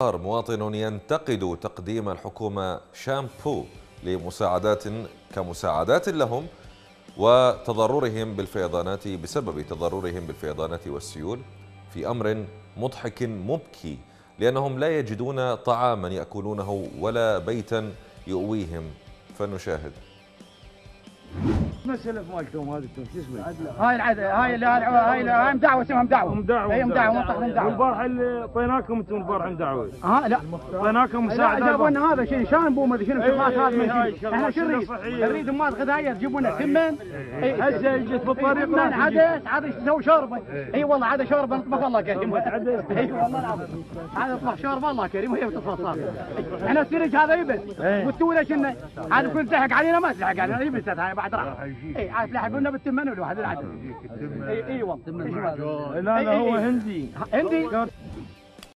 مواطن ينتقد تقديم الحكومة شامبو كمساعدات لهم وتضررهم بالفيضانات بسبب تضررهم بالفيضانات والسيول، في أمر مضحك مبكي لأنهم لا يجدون طعاما يأكلونه ولا بيتا يؤويهم. فنشاهد. مسألة مالتهم هذه شو اسمه؟ هاي العادة هاي مدعوة اسمها مدعوة. هي مدعوة والبارح اللي طيناكم انتم البارح مدعوة. لا طيناكم مساعدة. جابوا لنا هذا شيء شامبو ما ادري شنو شغلات هذا من شيء. احنا شو نريد مواد غذائية تجيبوا لنا كمين. هسه جت بالطريق عاد يسوي شوربة. اي والله عاد شوربة نطبخ الله كريم. اي والله العظيم. عاد نطبخ شوربة الله كريم وهي بتصفصف. احنا السرج هذا يبس. قلتوا ليش انه عاد كل تلحق علينا ما تلحق علينا يبس هاي بعد راح. اي عاد تلحقونا بالتمن والواحد العدد. اي والله. لا هو هندي.